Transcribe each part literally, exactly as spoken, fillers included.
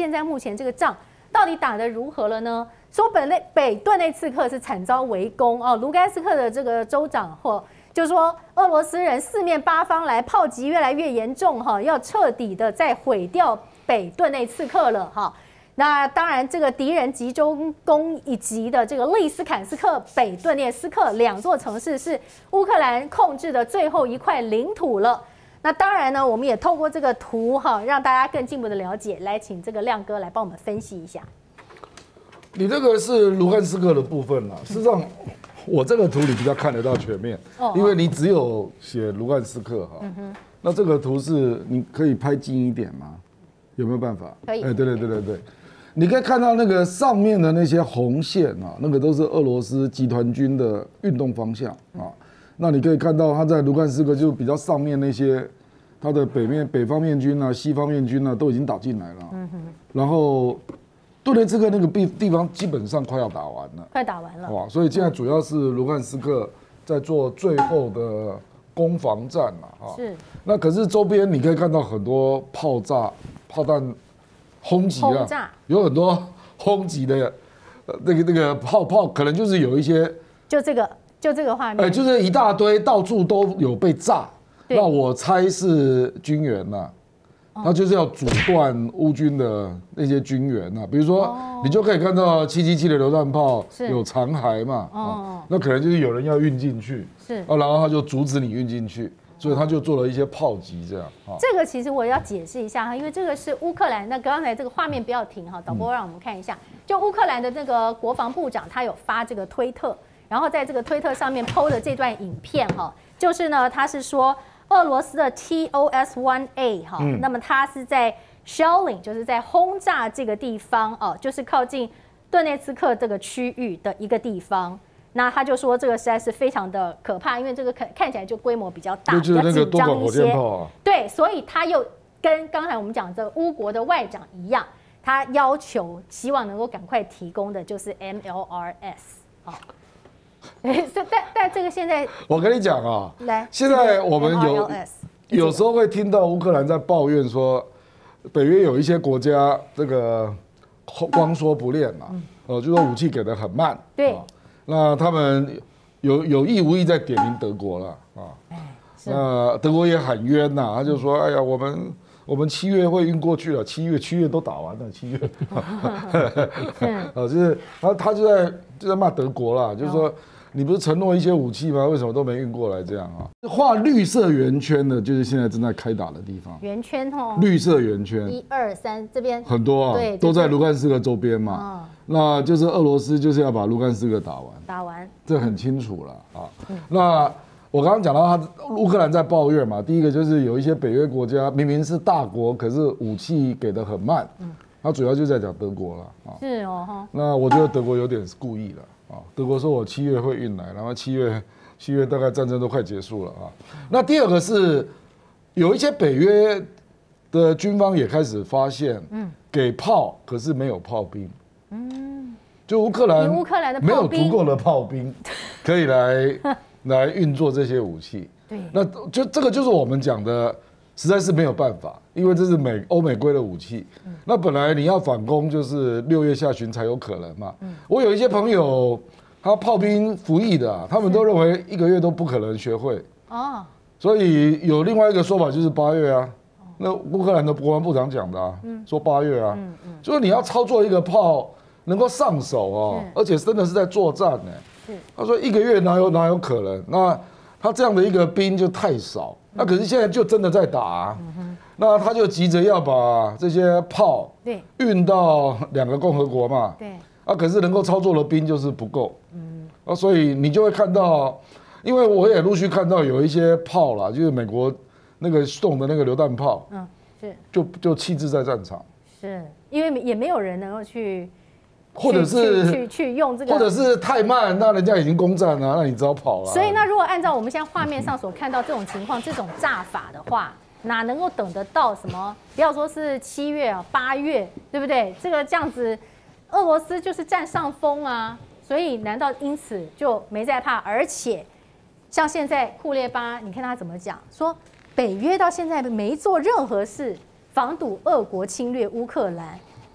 现在目前这个仗到底打得如何了呢？说本内北顿内刺客是惨遭围攻哦，卢甘斯克的这个州长或就说俄罗斯人四面八方来，炮击越来越严重哈，要彻底的再毁掉北顿内刺客了哈。那当然，这个敌人集中攻一级的这个利斯坎斯克、北顿涅斯克两座城市是乌克兰控制的最后一块领土了。那当然呢，我们也透过这个图哈，让大家更进一步的了解。来，请这个亮哥来帮我们分析一下。 你这个是卢甘斯克的部分啦，事实上，我这个图你比较看得到全面，因为你只有写卢甘斯克哈。那这个图是你可以拍近一点吗？有没有办法？ 可以。 哎，对对对对对。你可以看到那个上面的那些红线啊，那个都是俄罗斯集团军的运动方向啊。那你可以看到他在卢甘斯克就比较上面那些，他的北面北方面军啊、西方面军啊都已经打进来了。嗯哼。然后顿涅茨克那个地地方基本上快要打完了， 快打完了。 哇，所以现在主要是卢甘斯克在做最后的攻防战了啊。是。那可是周边你可以看到很多炮炸、炮弹。轰击啊，有很多轰击的，呃，那个那个泡泡，可能就是有一些， 就这个，就这个画面， 哎，就是一大堆，到处都有被炸。那我猜是军援呐，他就是要阻断乌军的那些军援呐。比如说，你就可以看到七七七的榴弹炮有残骸嘛，哦，那可能就是有人要运进去，是，啊，然后他就阻止你运进去。所以他就做了一些炮击，这样。 这个其实我要解释一下哈，因为这个是乌克兰。那刚才这个画面不要停哈，导播让我们看一下。就乌克兰的那个国防部长，他有发这个推特，然后在这个推特上面 P O 的这段影片哈，就是呢，他是说俄罗斯的 T O S 一 A 哈，那么它是在 shelling， 就是在轰炸这个地方哦，就是靠近顿涅茨克这个区域的一个地方。那他就说这个实在是非常的可怕，因为这个看看起来就规模比较大， 比较紧张一些。 对，所以他又跟刚才我们讲的乌国的外长一样，他要求希望能够赶快提供的就是 M L R S 啊。但但这个现在， 我跟你讲啊， 来， 现在我们有有时候会听到乌克兰在抱怨说，北约有一些国家这个光说不练嘛，哦，就说武器给的很慢， 对。 那他们有有意无意在点名德国了啊，那德国也很冤呐，他就说：“哎呀，我们我们七月会运过去了，七月七月都打完了，七月。”啊，就是他他就在就在骂德国啦，就是说你不是承诺一些武器吗？为什么都没运过来？这样啊，画绿色圆圈的，就是现在正在开打的地方。 圆圈哦， 绿色圆圈， 一二三，这边很多啊，对，都在卢甘斯克周边嘛。那就是俄罗斯就是要把卢甘斯克打完， 打完， 这很清楚了啊。那我刚刚讲到他乌克兰在抱怨嘛，第一个就是有一些北约国家明明是大国，可是武器给的很慢，他主要就在讲德国了啊。是哦，那我觉得德国有点是故意了啊。德国说我七月会运来，然后七月七月大概战争都快结束了啊。那第二个是有一些北约的军方也开始发现，嗯，给炮可是没有炮兵。嗯，就乌克兰， 乌克兰的没有足够的炮兵可以来来运作这些武器。对，那就这个就是我们讲的，实在是没有办法，因为这是美欧美规的武器。嗯、那本来你要反攻，就是六月下旬才有可能嘛。嗯、我有一些朋友，他炮兵服役的、啊，他们都认为一个月都不可能学会。哦，所以有另外一个说法就是八月啊。那乌克兰的国防部长讲的啊，嗯、说八月啊，嗯嗯、就是你要操作一个炮能够上手哦，而且真的是在作战呢。他说一个月哪有哪有可能？那他这样的一个兵就太少，那可是现在就真的在打、啊，嗯、那他就急着要把这些炮运到两个共和国嘛，对，啊，可是能够操作的兵就是不够，嗯，啊，所以你就会看到，因为我也陆续看到有一些炮啦，就是美国。那个送的那个榴弹炮，嗯，是就就弃置在战场， 是因为也没有人能够去， 或者是去去用这个， 或者是太慢，那人家已经攻占了，那你只好跑了。 所以那如果按照我们现在画面上所看到这种情况，这种炸法的话，哪能够等得到什么？不要说是七月啊，八月，对不对？这个这样子，俄罗斯就是占上风啊，所以难道因此就没在怕？而且像现在库列巴，你看他怎么讲，说。北约到现在没做任何事防堵俄国侵略乌克兰，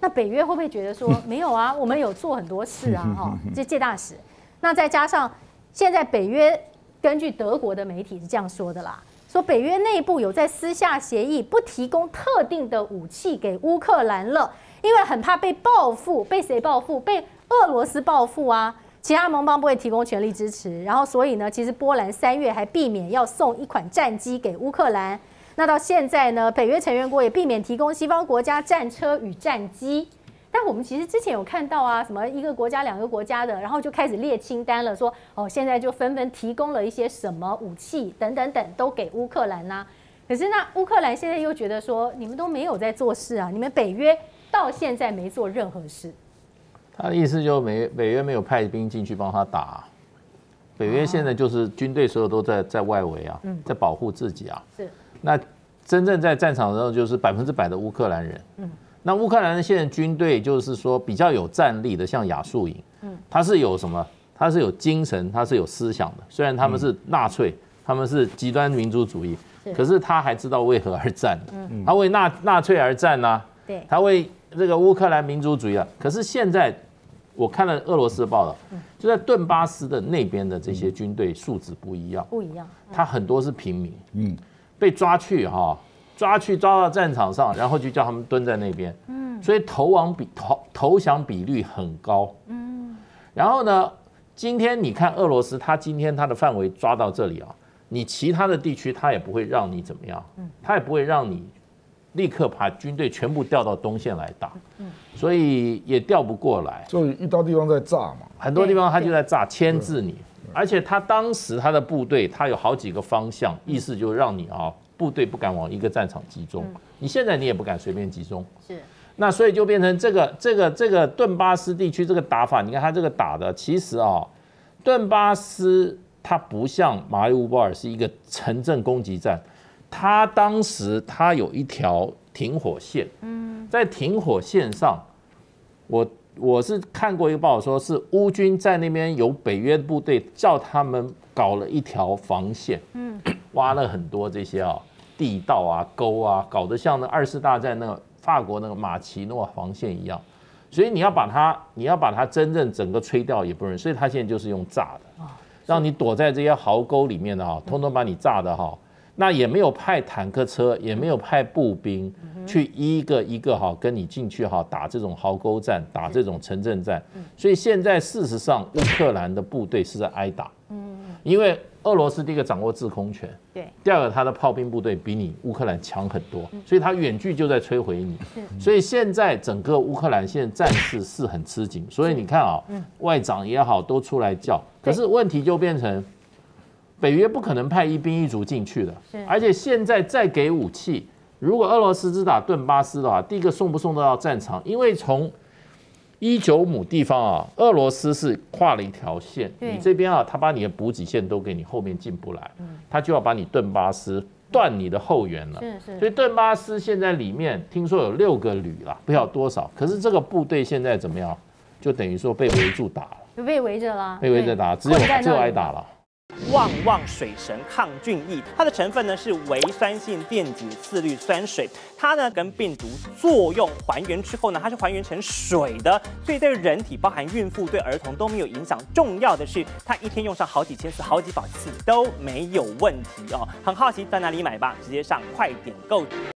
那北约会不会觉得说没有啊？我们有做很多事啊，哈，这介大使。那再加上现在北约根据德国的媒体是这样说的啦，说北约内部有在私下协议，不提供特定的武器给乌克兰了，因为很怕被报复，被谁报复？被俄罗斯报复啊。其他盟邦不会提供全力支持，然后所以呢，其实波兰三月还避免要送一款战机给乌克兰。那到现在呢，北约成员国也避免提供西方国家战车与战机。但我们其实之前有看到啊，什么一个国家、两个国家的，然后就开始列清单了，说哦，现在就纷纷提供了一些什么武器等等等，都给乌克兰呐。可是那乌克兰现在又觉得说，你们都没有在做事啊，你们北约到现在没做任何事。 他的意思就是美北约没有派兵进去帮他打。北约现在就是军队所有都在在外围啊，在保护自己啊。是。那真正在战场的时候，就是百分之百的乌克兰人。嗯。那乌克兰的现在军队就是说比较有战力的，像亚速营。嗯。他是有什么？他是有精神，他是有思想的。虽然他们是纳粹，他们是极端民族主义，可是他还知道为何而战。嗯。他为纳纳粹而战呐、啊。对。他为这个乌克兰民族主义啊。可是现在。我看了俄罗斯的报道，就在顿巴斯的那边的这些军队素质不一样，不一样，他很多是平民，嗯，被抓去哈，抓去抓到战场上，然后就叫他们蹲在那边，嗯，所以投亡比投投降比率很高，嗯，然后呢，今天你看俄罗斯，他今天他的范围抓到这里啊，你其他的地区他也不会让你怎么样，他也不会让你立刻把军队全部调到东线来打，所以也调不过来。 所以遇到地方在炸嘛， 很多地方他就在炸，牵制你。而且他当时他的部队，他有好几个方向，意思就是让你啊部队不敢往一个战场集中。你现在你也不敢随便集中。是。那所以就变成这个这个这个顿巴斯地区这个打法，你看他这个打的，其实啊，顿巴斯它不像马里乌波尔是一个城镇攻击战。他当时他有一条停火线，在停火线上，我我是看过一个报道，说是乌军在那边有北约部队叫他们搞了一条防线，挖了很多这些啊地道啊沟啊，搞得像那二次大战那个法国那个马奇诺防线一样，所以你要把它你要把它真正整个吹掉也不容易，所以他现在就是用炸的，让你躲在这些壕沟里面的哈，通通把你炸的哈。那也没有派坦克车，也没有派步兵去一个一个哈跟你进去哈打这种壕沟战，打这种城镇战。所以现在事实上，乌克兰的部队是在挨打。因为俄罗斯第一个掌握制空权，对，第二个他的炮兵部队比你乌克兰强很多，所以他远距就在摧毁你。所以现在整个乌克兰现在战事是很吃紧，所以你看啊，外长也好都出来叫，可是问题就变成。北约不可能派一兵一卒进去的，而且现在再给武器，如果俄罗斯只打顿巴斯的话，第一个送不送得到战场？因为从一九亩地方啊，俄罗斯是画了一条线，你这边啊，他把你的补给线都给你，后面进不来，他就要把你顿巴斯断你的后援了。所以顿巴斯现在里面听说有六个旅啦，不知道多少，可是这个部队现在怎么样？就等于说被围住打了， 就被围着了， 被围着打，只有只有挨打了。 旺旺水神抗菌液，它的成分呢是微酸性电解次氯酸水，它呢跟病毒作用还原之后呢，它是还原成水的，所以对人体，包含孕妇、对儿童都没有影响。重要的是，它一天用上好几千次、好几百次都没有问题哦。很好奇在哪里买吧？直接上快点购。